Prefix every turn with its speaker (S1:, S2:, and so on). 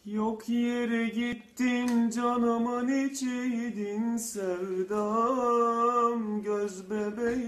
S1: Yok yere gittin canımın içiydin sevdam göz bebeğim.